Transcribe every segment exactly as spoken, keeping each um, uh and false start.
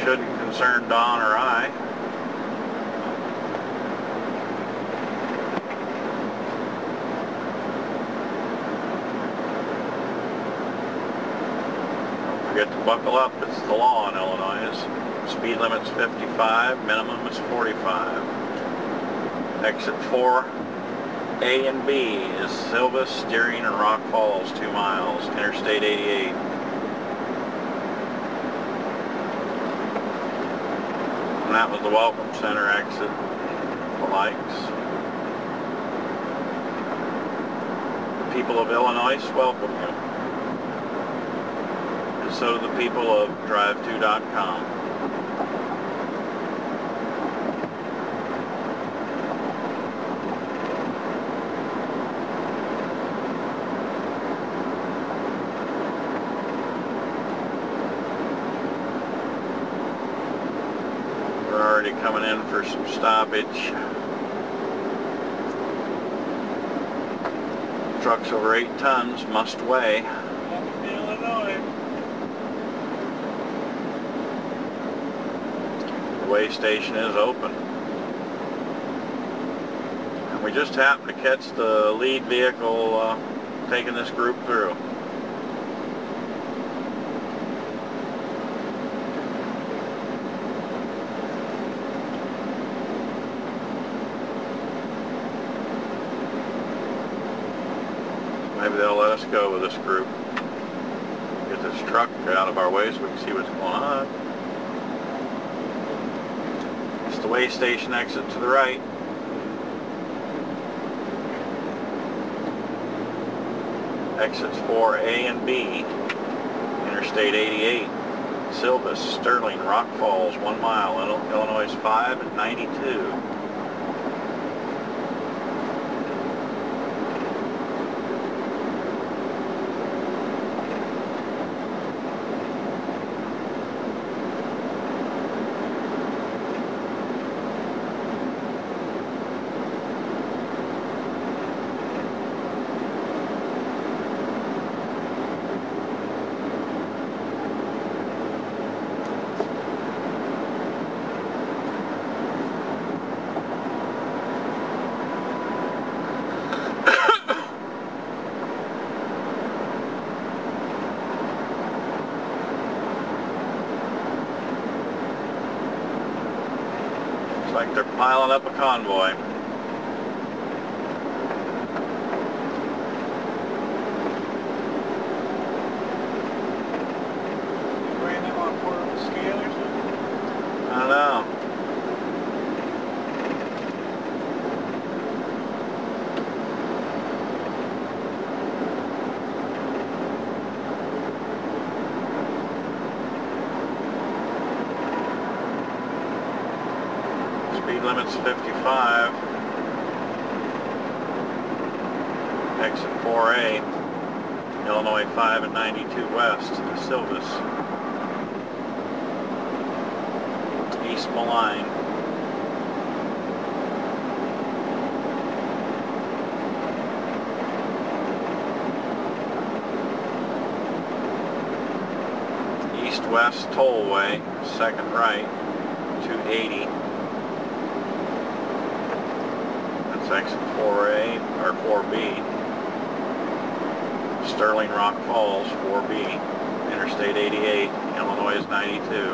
shouldn't concern Don or I. Don't forget to buckle up. It's the law in Illinois. Speed limit's fifty-five, minimum is forty-five. Exit four A and B is Silvis, Steering, and Rock Falls, two miles, Interstate eighty-eight. And that was the Welcome Center exit. The lights. The people of Illinois welcome you. And so do the people of drive to dot com. Already coming in for some stoppage. Trucks over eight tons must weigh. Illinois. The weigh station is open. And we just happened to catch the lead vehicle uh, taking this group through. Maybe they'll let us go with this group. Get this truck out of our way so we can see what's going on. It's the weigh station exit to the right. Exits four A and B. Interstate eighty-eight. Silvis, Sterling, Rock Falls, one mile. Illinois five and ninety-two. Looks like they're piling up a convoy. Weighing them on a portable scale or something? I don't know. Speed limit's fifty-five. Exit four A. Illinois five and ninety-two west to Silvis. East Moline. East-west tollway, second right, two eighty. Exit four A or four B. Sterling, Rock Falls, four B. Interstate eighty-eight, Illinois ninety-two.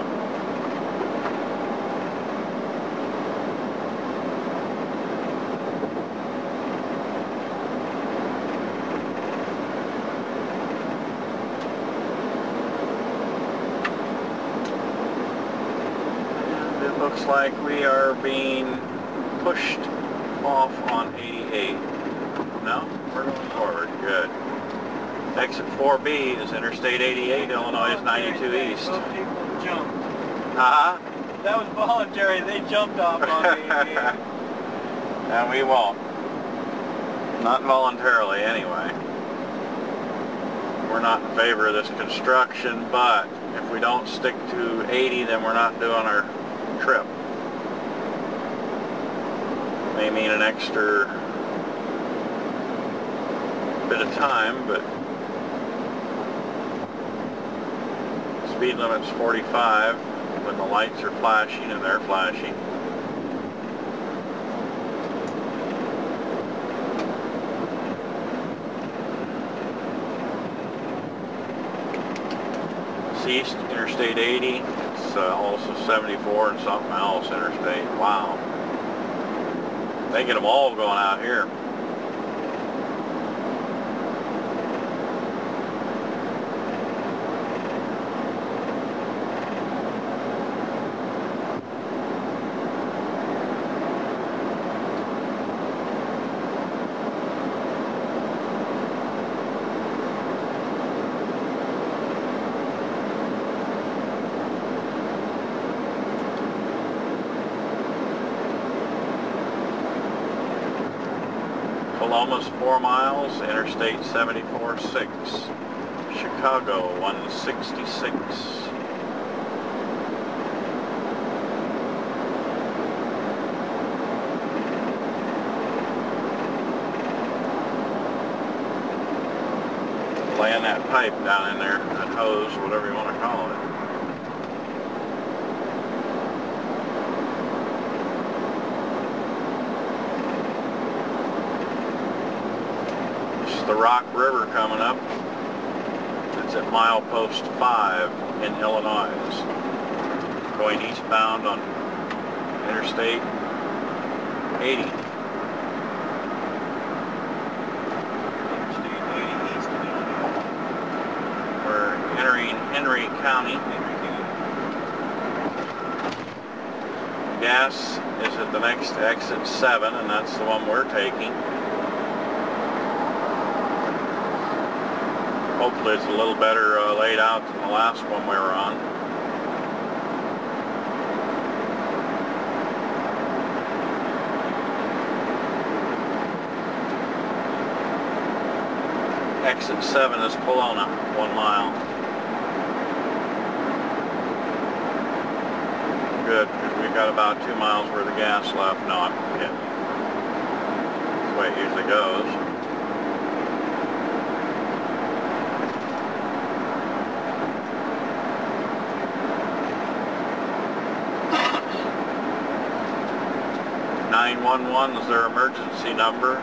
And it looks like we are being pushed off on eighty-eight. No? We're going forward. Good. Exit four B is Interstate eighty-eight, Illinois ninety-two east. Those people jumped. Uh-huh. That was voluntary. They jumped off on eighty-eight. And we won't. Not voluntarily, anyway. We're not in favor of this construction, but if we don't stick to eighty, then we're not doing our trip. May mean an extra bit of time, but speed limit's forty-five. when the lights are flashing, and they're flashing. East Interstate eighty, it's uh, also seventy-four and something else Interstate. Wow. They get them all going out here. Columbus four miles, Interstate seventy-four six. Chicago one sixty-six. Laying that pipe down in there, that hose, whatever you want to call it. The Rock River coming up. It's at milepost five in Illinois. Going eastbound on Interstate eighty. Interstate eighty east of Illinois. We're entering Henry County. Gas is at the next exit seven, and that's the one we're taking. Hopefully it's a little better uh, laid out than the last one we were on. Exit seven is Kelowna, one mile. Good, because we've got about two miles worth of gas left. No, I'm kidding. That's the way it usually goes. nine one one is their emergency number.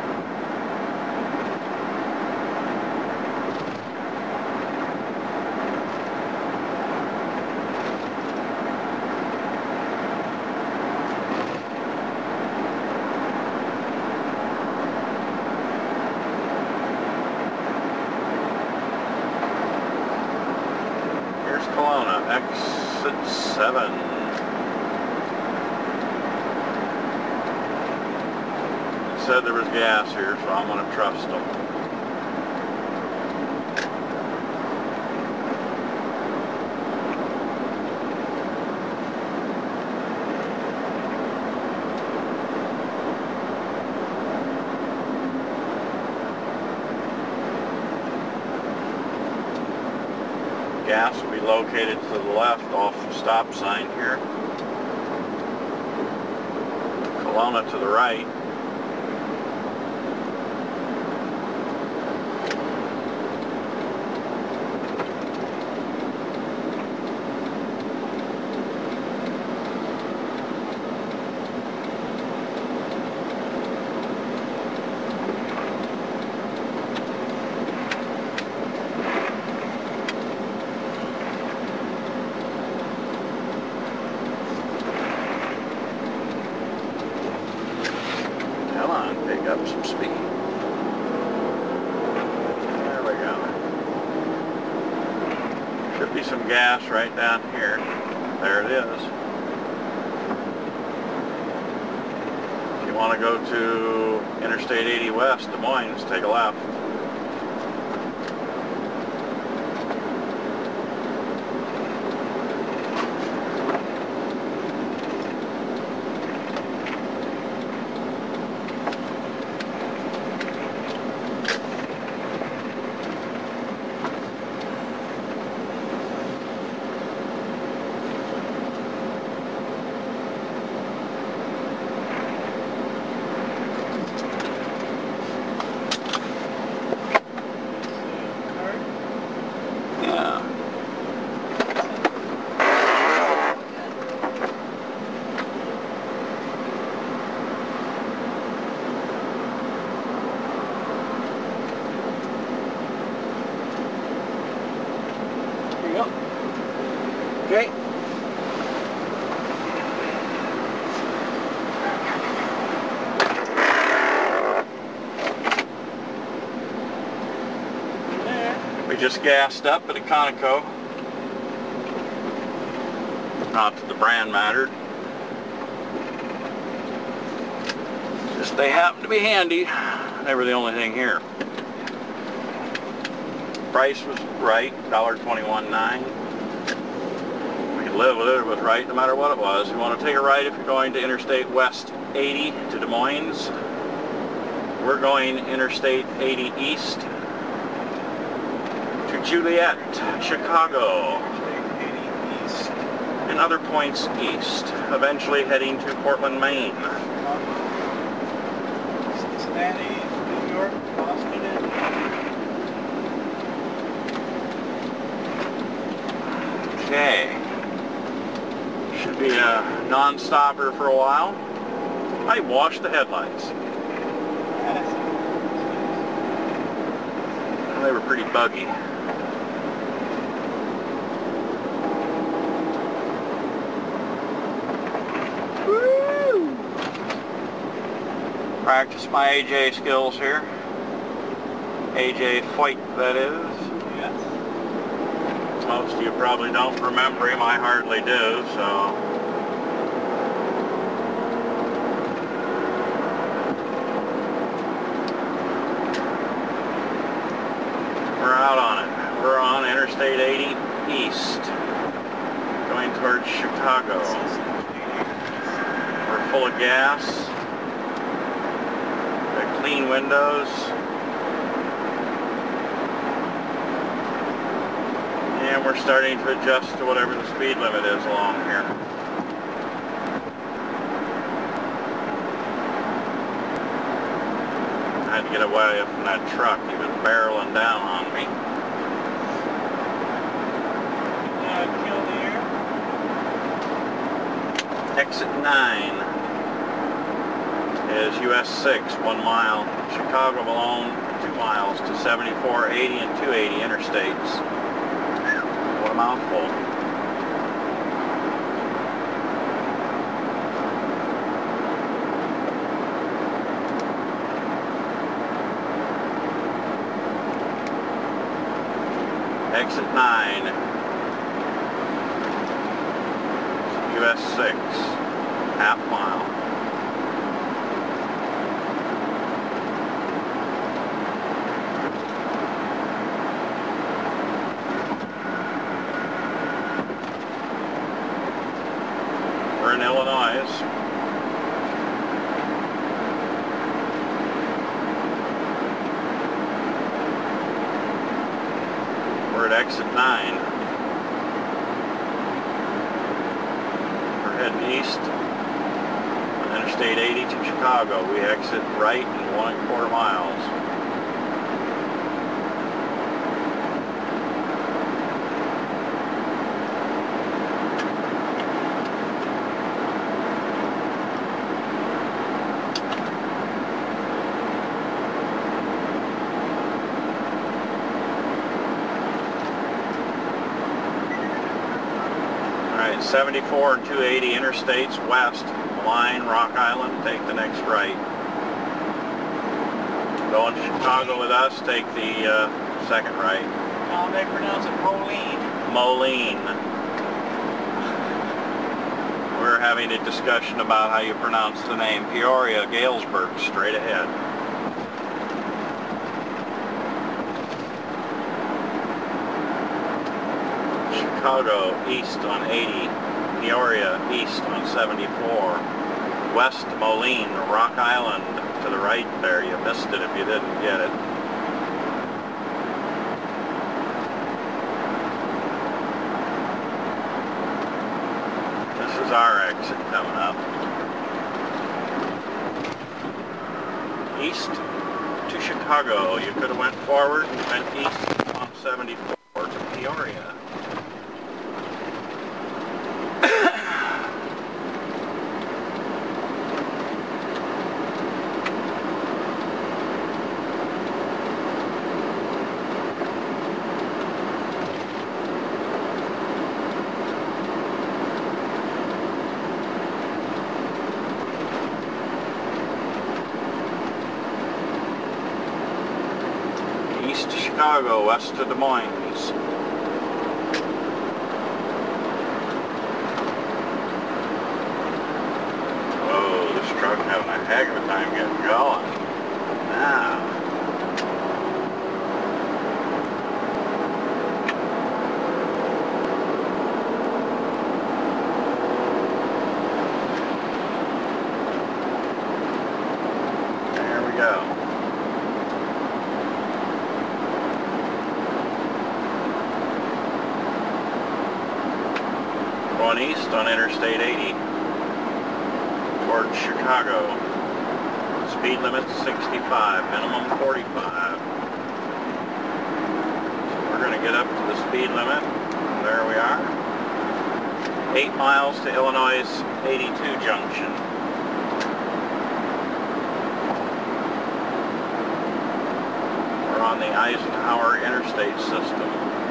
Here's Kelowna, exit seven. Said there was gas here, so I'm going to trust them. Gas will be located to the left off the stop sign here. Kelowna to the right. Pick up some speed. There we go. Should be some gas right down here. There it is. If you want to go to Interstate eighty West, Des Moines, take a left. Okay. We just gassed up at a Conoco. Not that the brand mattered. Just they happen to be handy. They were the only thing here. Price was right, one twenty-one nine. We could live with it, it was right no matter what it was. You want to take a right if you're going to Interstate West eighty to Des Moines. We're going Interstate eighty East to Juliet, Chicago, and other points east, eventually heading to Portland, Maine. Cincinnati, New York, Boston, and okay. Should be a non-stopper for a while. I washed the headlights. They were pretty buggy. Woo! Practice my A J skills here. A J Pype, that is. yes. Most of you probably don't remember him. I hardly do, so. We're out on it. We're on Interstate eighty East, going towards Chicago. We're full of gas. Got clean windows. And we're starting to adjust to whatever the speed limit is along here. I had to get away from that truck. He was barreling down on me. Uh, kill the air. Exit nine is U S six, one mile. Chicago Moline, two miles to seventy-four, eighty, and two eighty interstates. What a mouthful. Exit nine, U S six, half mile. We're in Illinois. We're at exit nine. We're heading east on Interstate eighty to Chicago. We exit right in one and a quarter miles. seventy-four and two eighty interstates west, Moline, Rock Island, take the next right. Going to Chicago with us, take the uh, second right. Now they pronounce it Moline. Moline. We're having a discussion about how you pronounce the name. Peoria, Galesburg, straight ahead. Chicago, east on eighty, Peoria, east on seventy-four, west Moline, Rock Island, to the right there. You missed it if you didn't get it. This is our exit coming up. East to Chicago. You could have went forward and went east on seventy-four to Peoria. East Chicago, west of Des Moines. Whoa, this truck having a heck of a time getting going. Now. There we go. Going east on Interstate eighty towards Chicago. Speed limit sixty-five, minimum forty-five. So we're going to get up to the speed limit. There we are. Eight miles to Illinois eighty-two junction. We're on the Eisenhower Interstate system.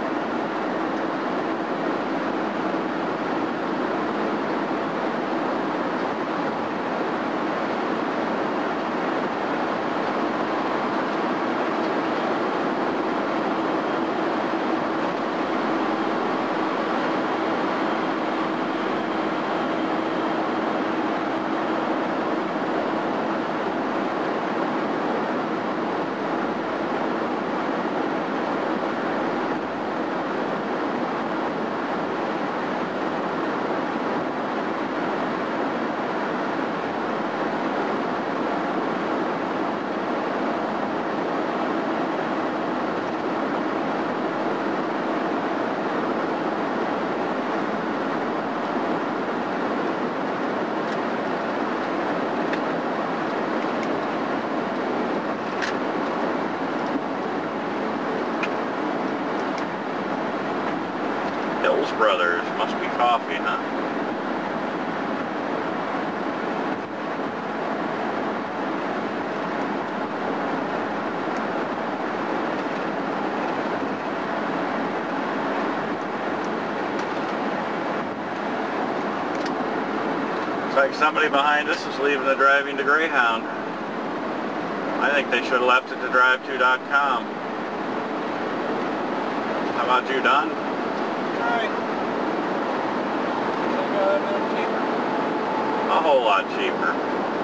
Brothers, must be coffee, huh? Looks like somebody behind us is leaving the driving to Greyhound. I think they should have left it to drive two dot com. How about you, Don? Alright. A little cheaper. A whole lot cheaper.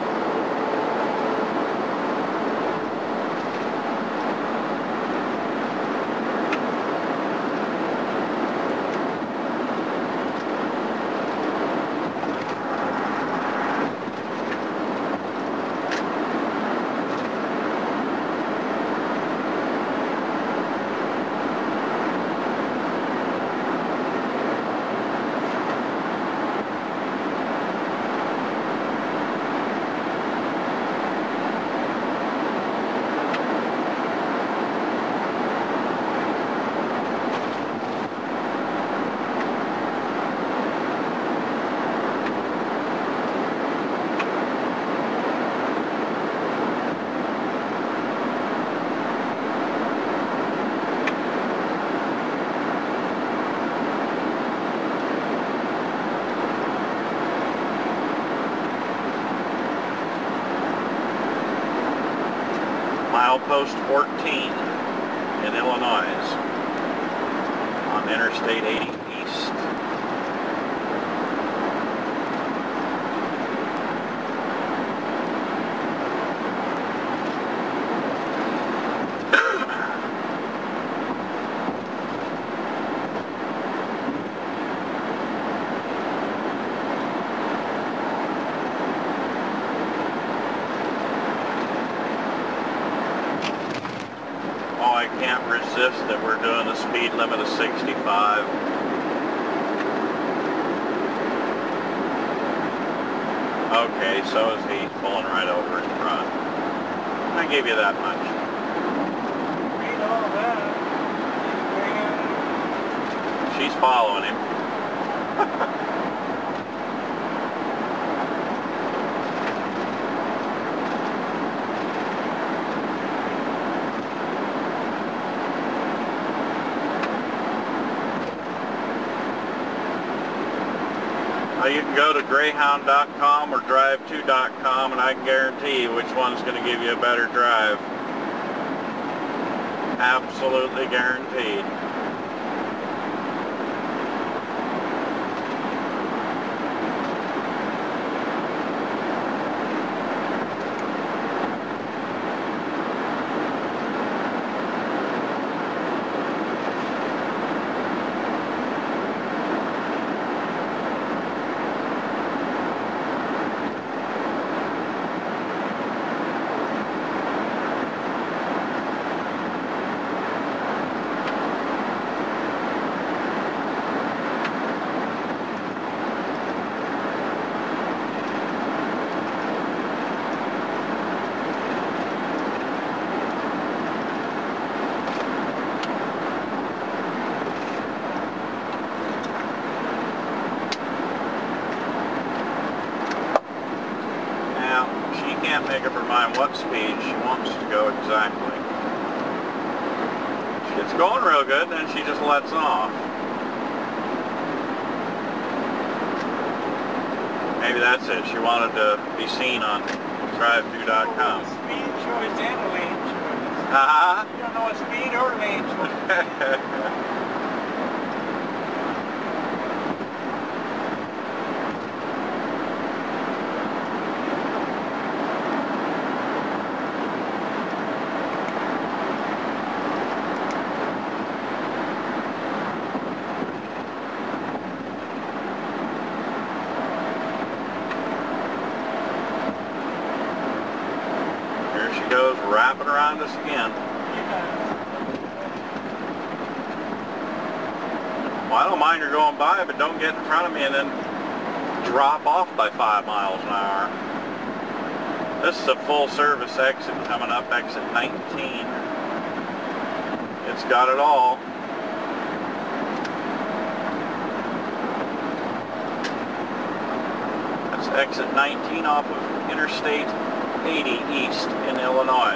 Milepost fourteen in Illinois on Interstate eighty East. I can't resist that we're doing a speed limit of sixty-five. Okay, so is he, pulling right over in front. I gave you that much. Read all that. She's following him. You can go to greyhound dot com or drive two dot com and I can guarantee you which one's going to give you a better drive. Absolutely guaranteed. Can't make up her mind what speed she wants to go exactly. She gets going real good, then she just lets off. Maybe that's it. She wanted to be seen on drive through dot com. Speed choice and lane choice. Uh-huh. You don't know what speed or lane choice. Goes wrapping around us again. Well, I don't mind her going by, but don't get in front of me and then drop off by five miles an hour. This is a full service exit coming up, exit nineteen. It's got it all. That's exit nineteen off of Interstate eighty east in Illinois.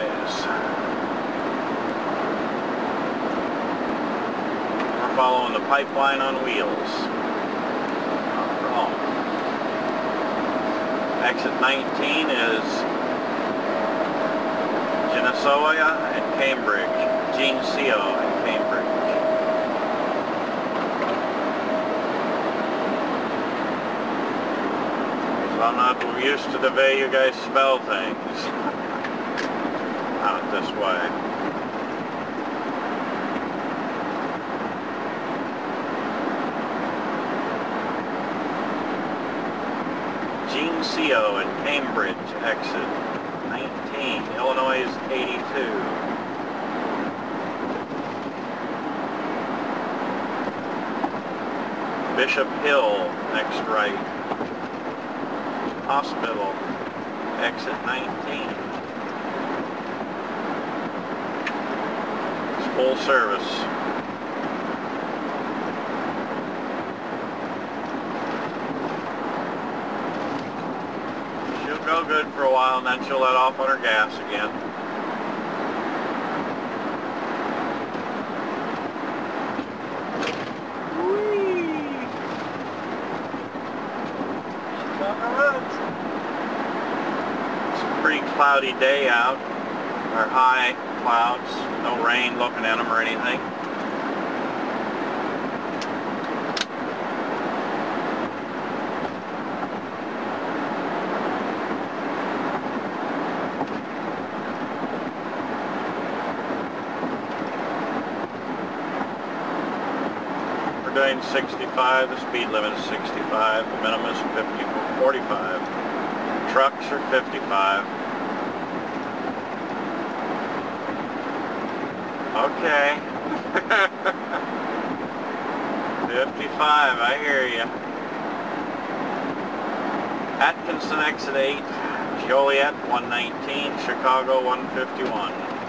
We're following the pipeline on wheels. Not wrong. Exit nineteen is Geneseo and Cambridge. Geneseo and Cambridge. I'm not used to the way you guys spell things out this way. Geneseo and Cambridge exit nineteen, Illinois eighty-two. Bishop Hill, next right. Hospital, exit nineteen. It's full service. She'll go good for a while and then she'll let off on her gas again. Cloudy day out, or high clouds, no rain looking at them or anything. We're doing sixty-five, the speed limit is sixty-five, the minimum is fifty, forty-five. Trucks are fifty-five. Okay. fifty-five, I hear you. Atkinson exit eight, Joliet one nineteen, Chicago one fifty-one.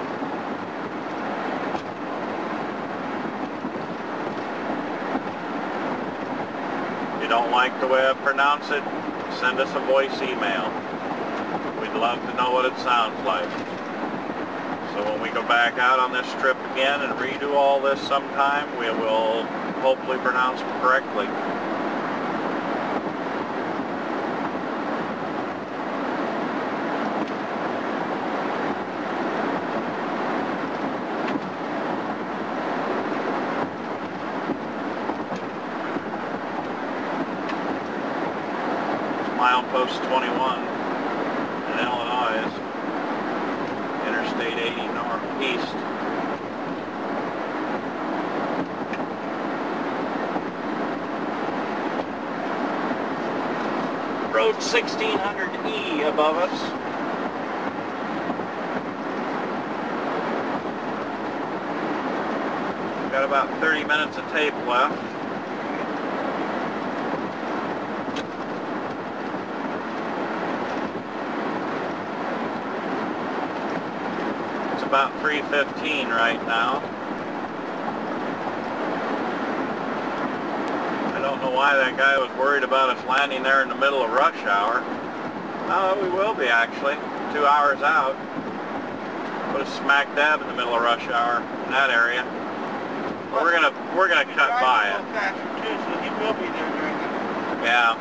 If you don't like the way I pronounce it, send us a voice email. We'd love to know what it sounds like. So when we go back out on this trip again and redo all this sometime, we will hopefully pronounce it correctly. milepost twenty-one in Illinois. Interstate eighty northeast. Road sixteen hundred E above us. Got about thirty minutes of tape left. It's about three fifteen right now. I don't know why that guy was worried about us landing there in the middle of rush hour. Oh, we will be actually. Two hours out. Put us smack dab in the middle of rush hour in that area. We're gonna we're gonna cut by it. Faster too, so he will be there during the... Yeah.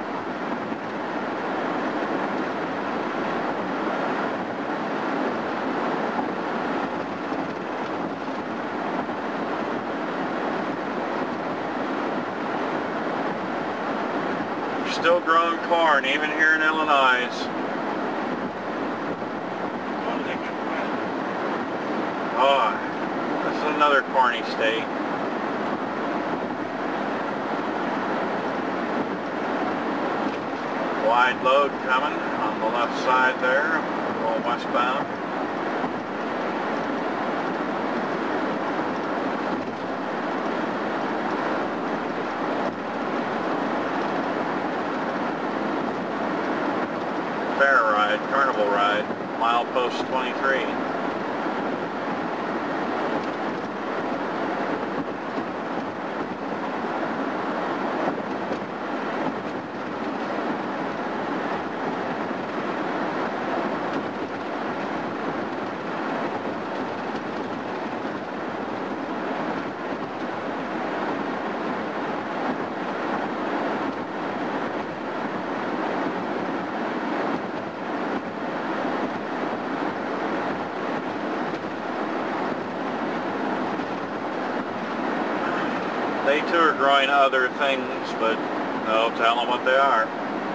We're still growing corn even here in Illinois. Oh, this is another corny state. Wide load coming on the left side there, going westbound. Fair ride, carnival ride, milepost twenty-three. They too are growing other things, but no, tell them what they are.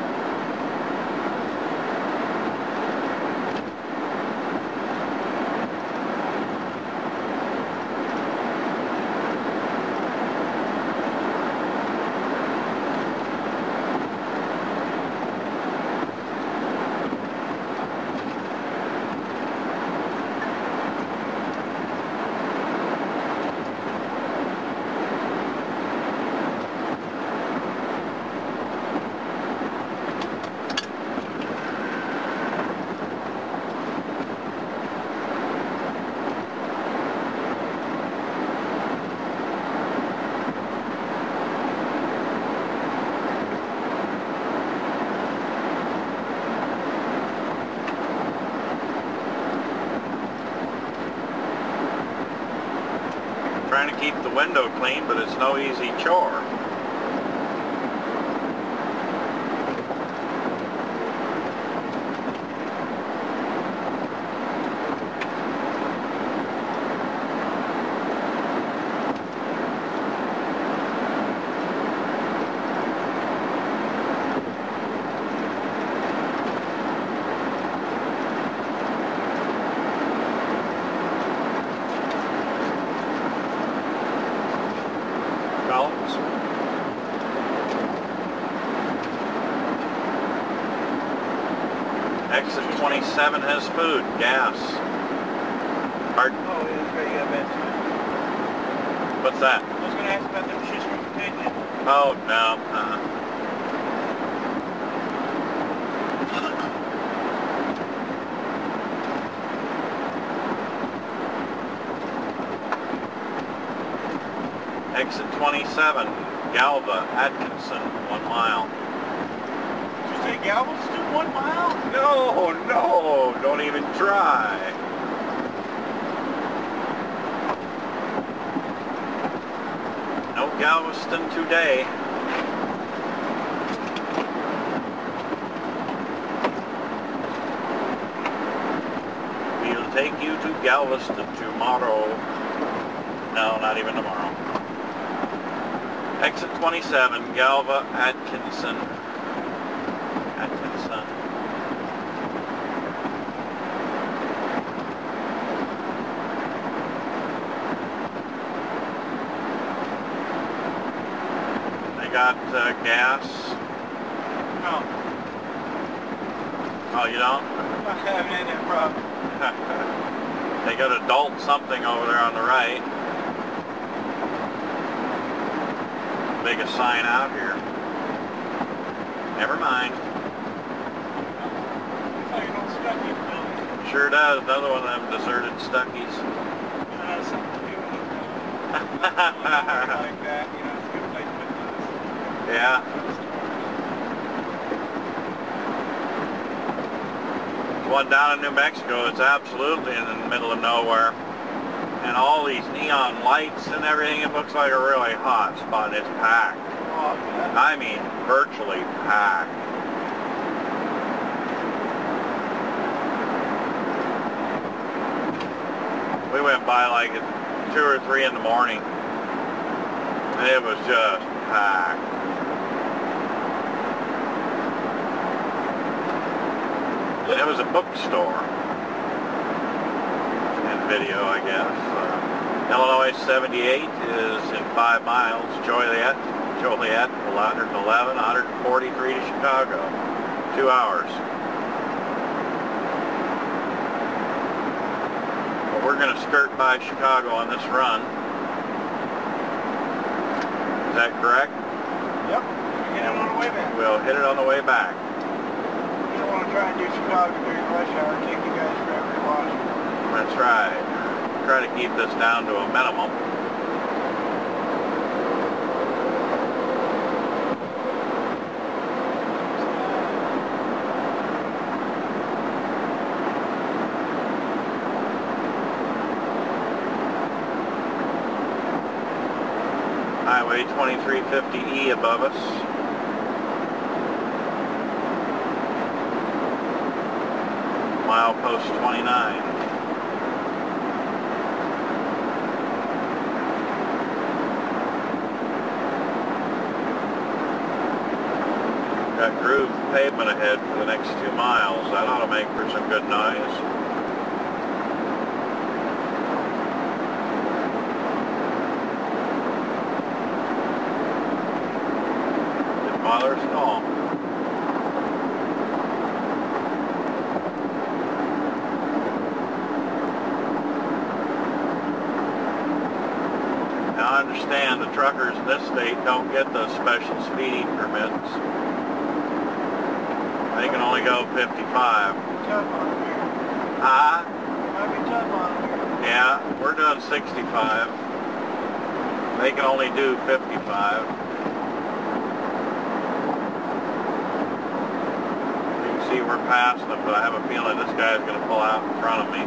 Trying to keep the window clean, but it's no easy chore. Exit twenty-seven has food, gas. Pardon? Oh, it is very good, man. What's that? I was going to ask about them shits from Virginia. Oh, no. Uh-uh. Exit twenty-seven, Galva, Atkinson, one mile. Did you say Galveston, one mile? No, no, don't even try. No Galveston today. We'll take you to Galveston tomorrow. No, not even tomorrow. Exit twenty-seven, Galva, Atkinson. Atkinson. they got uh, gas. No. Oh, you don't? I haven't had that problem. They got adult something over there on the right. Biggest sign out here. Never mind. Looks like an old Stuckey building. Sure does. Another one of them deserted Stuckies. It has something to do with it. Like that, you know, it's a good place to put this. Yeah. One down in New Mexico, it's absolutely in the middle of nowhere. And all these neon lights and everything, it looks like a really hot spot. It's packed. Oh, yeah. I mean, virtually packed. We went by like at two or three in the morning. And it was just packed. And it was a bookstore. And video, I guess. Uh, Illinois seventy-eight is in five miles. Joliet, Joliet, one eleven, one forty-three to Chicago. Two hours. Well, we're going to skirt by Chicago on this run. Is that correct? Yep. We'll hit it on the way back. We'll hit it on the way back. You don't want to try and do Chicago during rush hour. Take you guys forever to watch. That's right. Try to keep this down to a minimum. Highway twenty-three fifty E above us. Milepost twenty-nine. Got grooved pavement ahead for the next two miles. That ought to make for some good noise. Didn't bother us at all. Now I understand the truckers in this state don't get those special speeding permits. They can only go fifty-five. Tough on here. Ah, Might be tough on here. yeah, we're doing sixty-five. They can only do fifty-five. You can see we're past them, but I have a feeling this guy's going to pull out in front of me.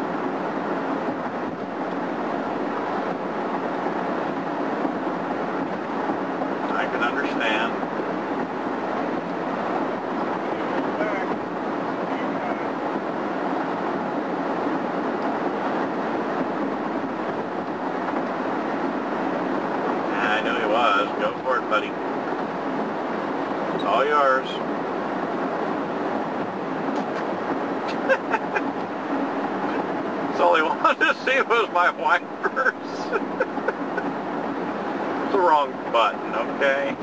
I can understand. Go for it, buddy. It's all yours. It's all I wanted to see was my wipers. It's the wrong button, okay?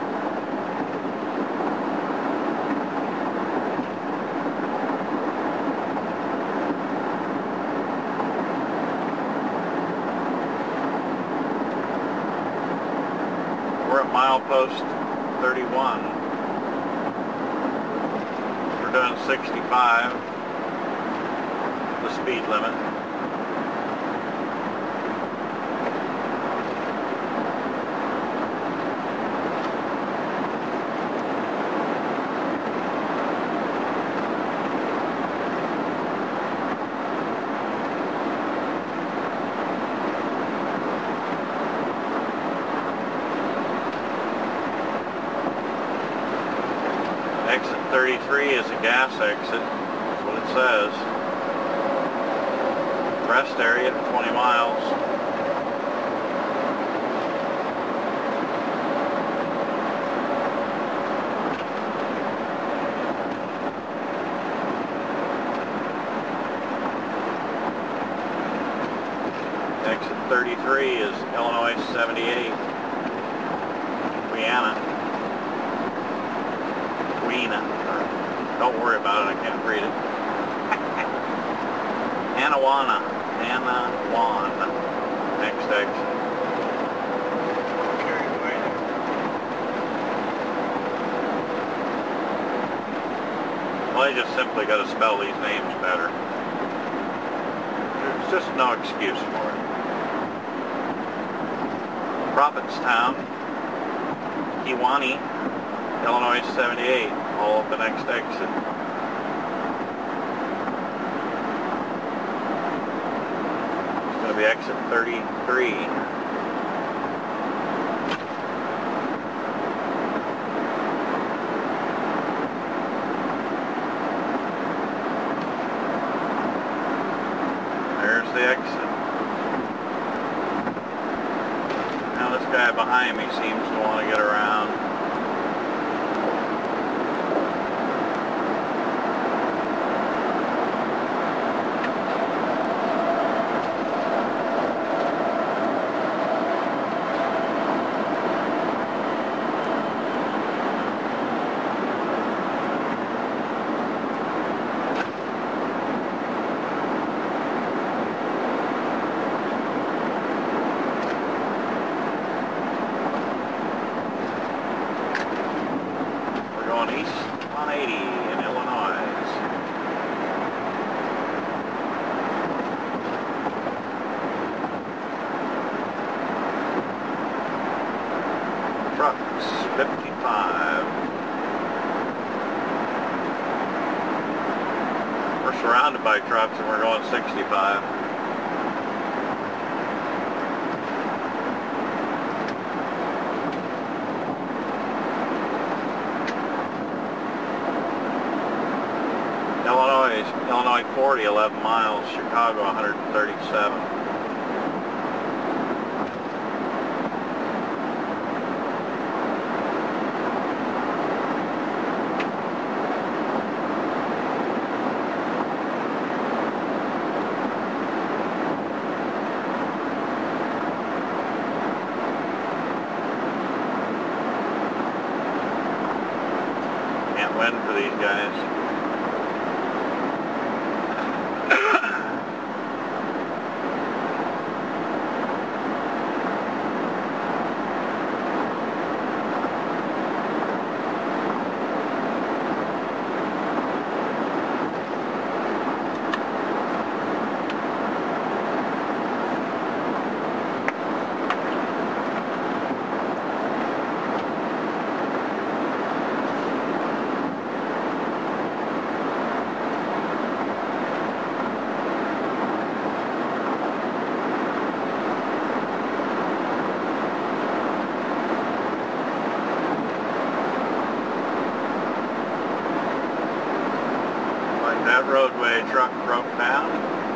We're at milepost thirty-one. We're doing sixty-five, the speed limit. Exit thirty-three is a gas exit. That's what it says. Rest area, twenty miles. Exit thirty-three is Illinois seventy-eight, Vienna. Anna. Don't worry about it, I can't read it. Anawana. Anawan. Next exit. Carried away there. Well, I just simply got to spell these names better. There's just no excuse for it. Prophetstown, Kewanee, Illinois seventy-eight, all at the next exit. It's going to be exit thirty-three. There's the exit. Now this guy behind me seems to want to get around. Trucks, fifty-five. We're surrounded by trucks and we're going sixty-five. Illinois, Illinois forty, eleven miles, Chicago one hundred thirty-seven. Win for these guys. That roadway truck broke down.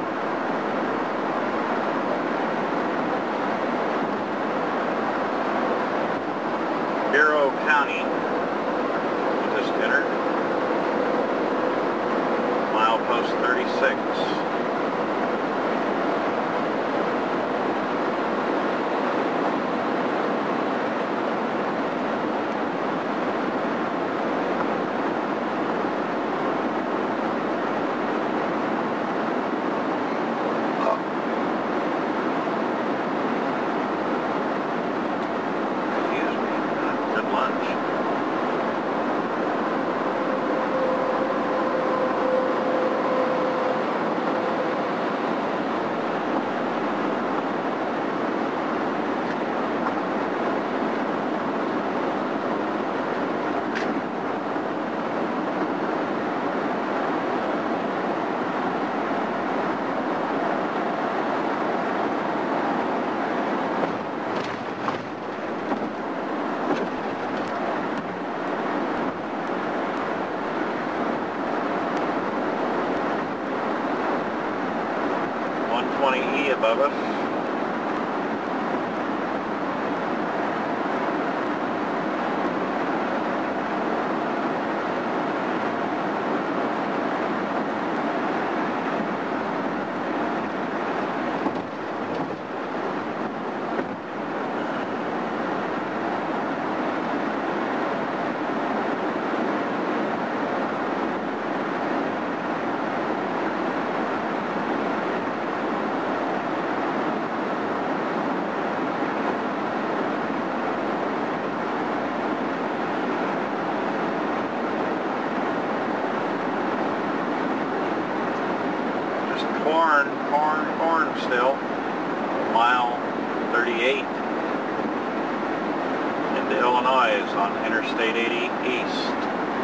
Bureau County, we just entered. Milepost thirty-six. one twenty E above us. still. Mile thirty-eight into Illinois on Interstate eighty East.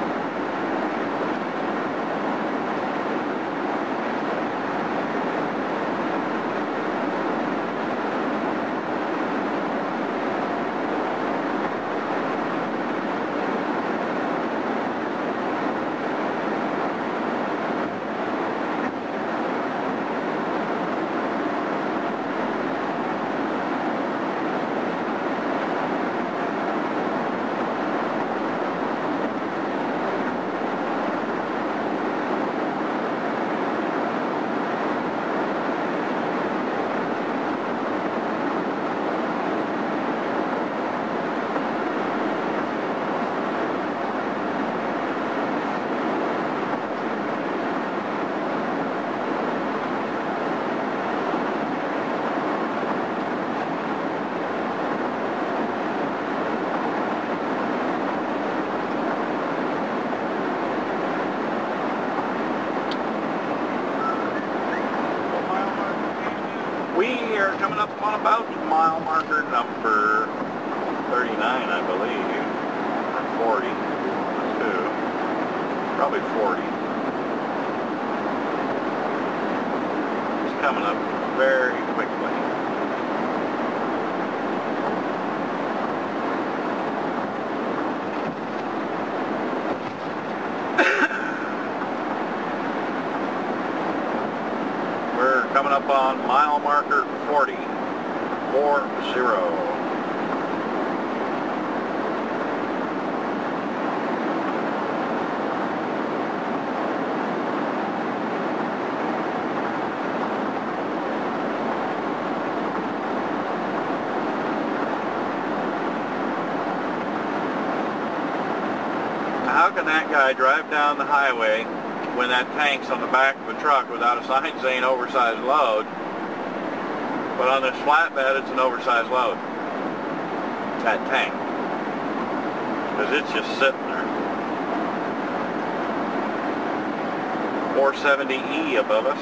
We are coming up on about mile marker number thirty-nine, I believe, or forty, two, probably forty. It's coming up very quickly. Coming up on mile marker forty, four zero. How can that guy drive down the highway when that tank's on the back of a truck without a sign saying oversized load, but on this flatbed it's an oversized load, that tank, because it's just sitting there. four seventy E above us.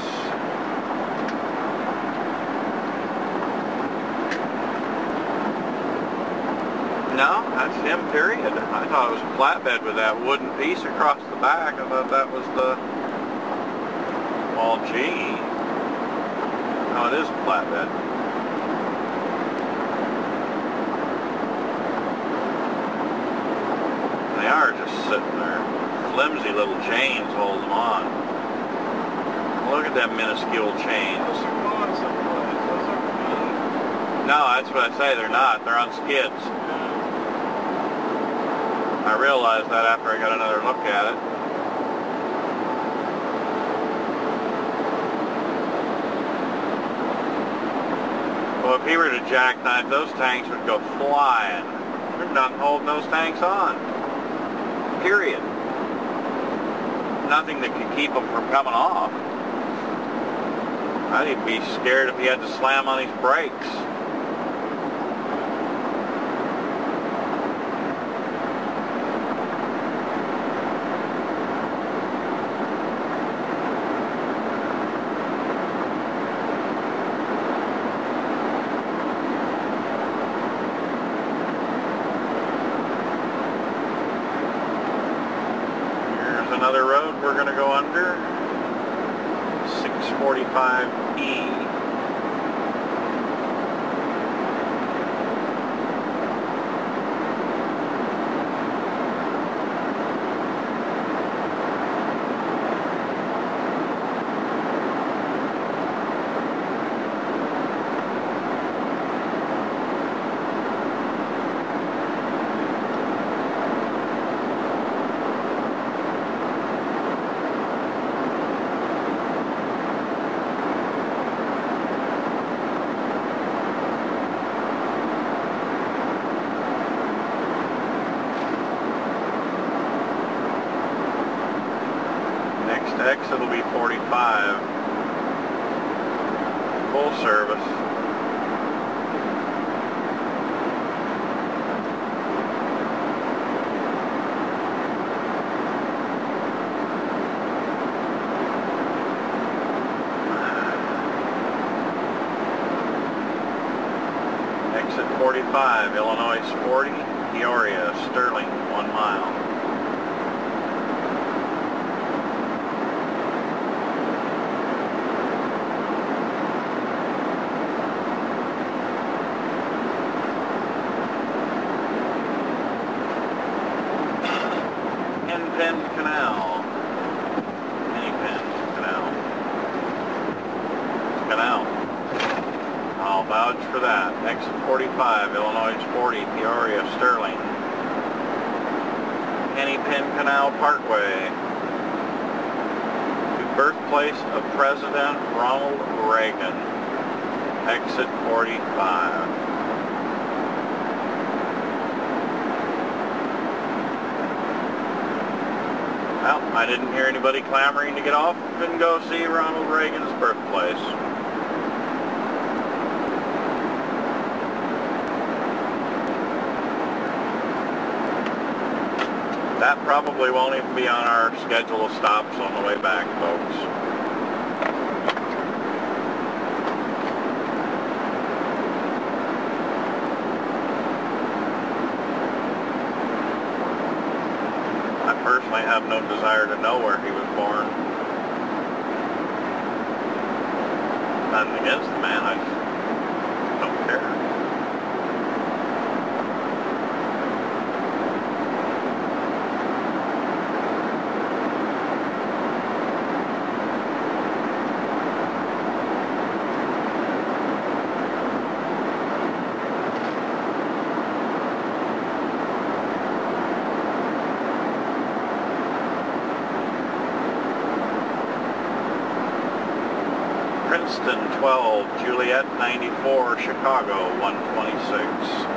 No, that's him, period. I thought it was a flatbed with that wooden piece across the back. I thought that was the... Well, gee. No, it is a flatbed. They are just sitting there. Flimsy little chains hold them on. Look at them minuscule chains. Those are going someplace. Those are me. No, that's what I say. They're not. They're on skids. I realized that after I got another look at it. Well, if he were to jackknife, those tanks would go flying. There's nothing holding those tanks on. Period. Nothing that could keep them from coming off. I'd even be scared if he had to slam on his brakes. Another road we're going to go under, six forty-five E. Exit will be forty-five. Full service. forty-five, Illinois forty, Peoria, Sterling, one mile. Pen Canal. Pen Canal. Canal. I'll vouch for that. Exit forty-five, Illinois forty, Peoria, Sterling. Pennypen Canal Parkway. To birthplace of President Ronald Reagan. Exit forty-five. Well, I didn't hear anybody clamoring to get off and go see Ronald Reagan's birthplace. That probably won't even be on our schedule of stops on the way back, folks. I have no desire to know where he was born. Nothing against the man, I just don't care. Princeton twelve, Juliet ninety-four, Chicago one twenty-six.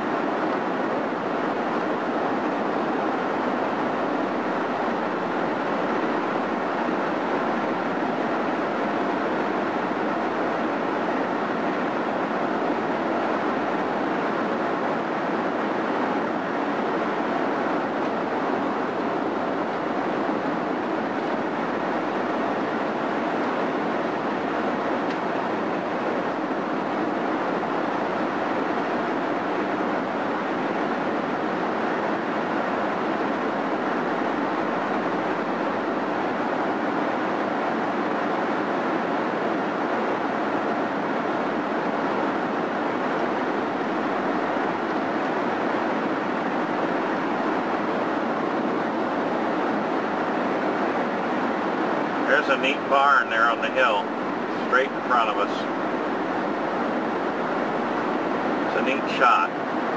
There's a neat barn there on the hill, straight in front of us. It's a neat shot.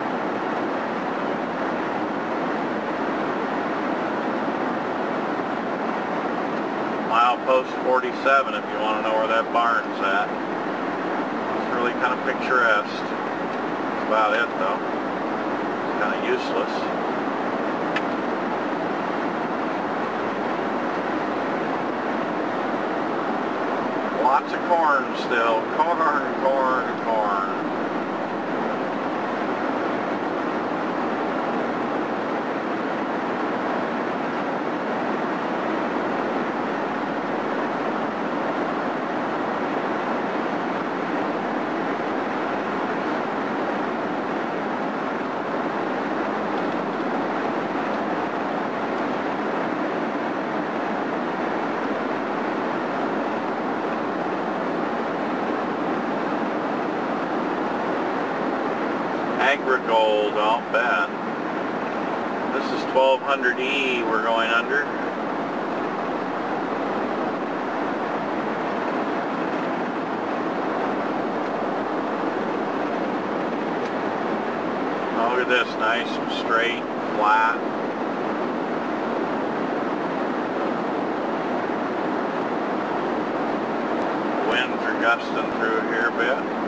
Milepost forty-seven if you want to know where that barn's at. It's really kind of picturesque. That's about it though. It's kind of useless. Lots of corn still. Corn, corn, corn. Agrigold, I'll bet. This is twelve hundred E we're going under. Oh, look at this, nice and straight, flat. The winds are gusting through it here a bit.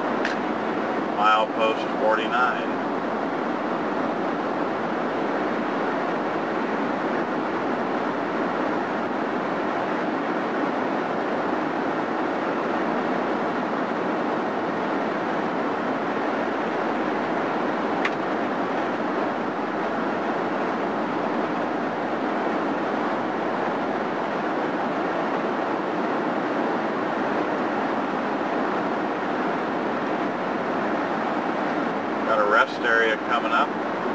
Milepost forty-nine. coming up.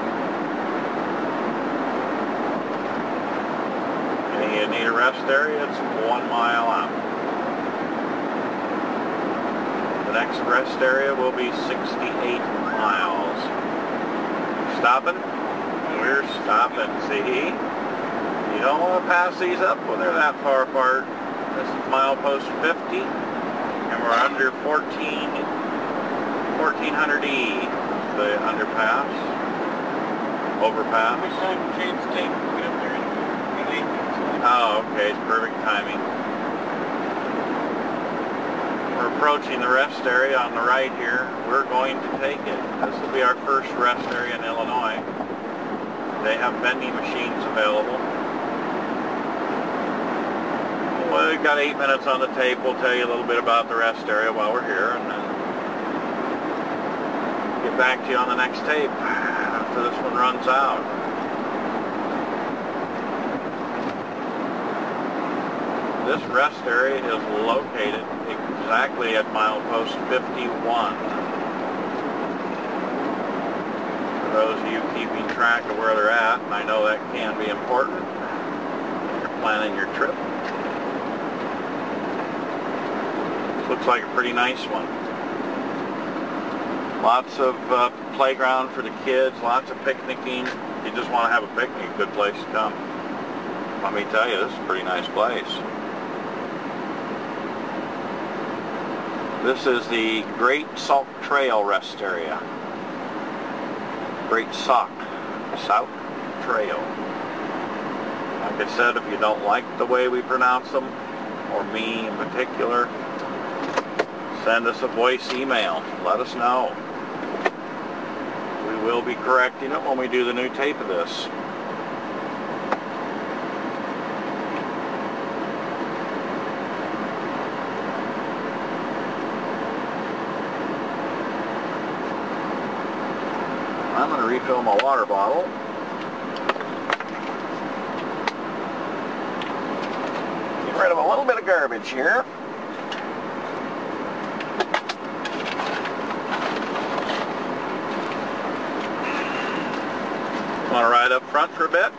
And you need a rest area, it's one mile out. The next rest area will be sixty-eight miles. Stopping? We're stopping, see? You don't want to pass these up when they're that far apart. This is milepost fifty, and we're under fourteen, fourteen hundred E, the underpass, overpass. Which time to change the tape? Get up there in eight minutes. Oh, okay, it's perfect timing. We're approaching the rest area on the right here. We're going to take it. This will be our first rest area in Illinois. They have vending machines available. Well, we've got eight minutes on the tape. We'll tell you a little bit about the rest area while we're here, and then get back to you on the next tape after this one runs out. This rest area is located exactly at milepost fifty-one. For those of you keeping track of where they're at, and I know that can be important when you're planning your trip. Looks like a pretty nice one. Lots of uh, playground for the kids, lots of picnicking. If you just want to have a picnic, good place to come. Let me tell you, this is a pretty nice place. This is the Great Salt Trail rest area. Great Sock Salt Trail. Like I said, if you don't like the way we pronounce them, or me in particular, send us a voice email. Let us know. We will be correcting it when we do the new tape of this. I'm going to refill my water bottle. Get rid of a little bit of garbage here. Want to ride up front for a bit?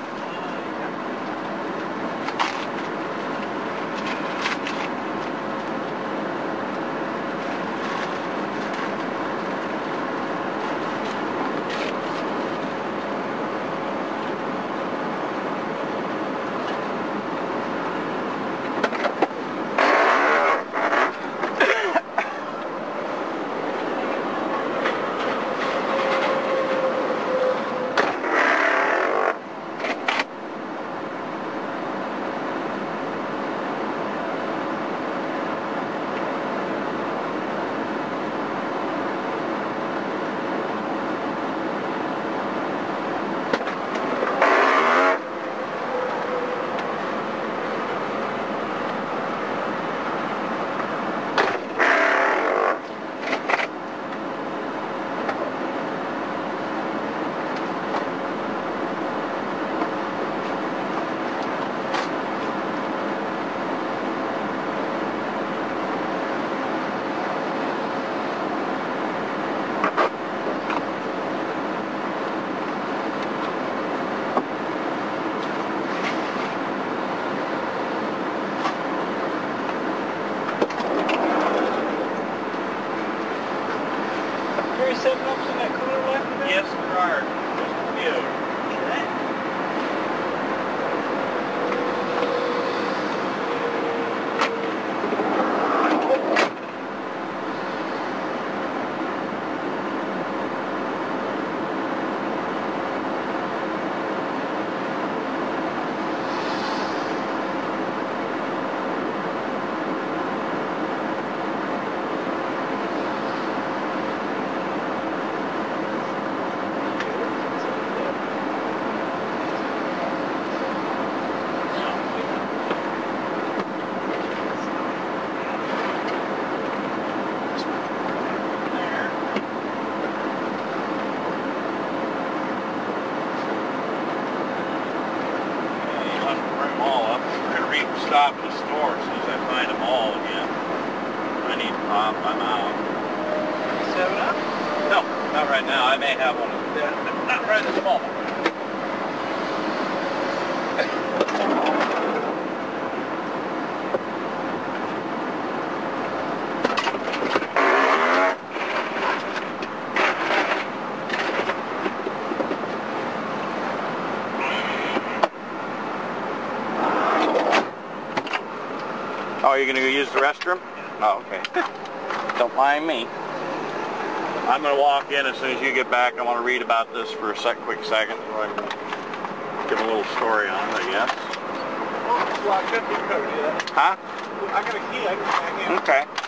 seven ups in that cooler left of it? Yes, there are. Just a few. Okay. Stop at the store as soon as I find them all again. I need to pop, I'm out. Seven up? No, not right now. I may have one of Yeah, not right at the moment. Oh, you're going to go use the restroom? Oh, okay. Don't mind me. I'm going to walk in as soon as you get back. I want to read about this for a sec, quick second so I can give a little story on it, I guess. Well, I should be covered yet. Huh? I got a key. I can back in. Okay.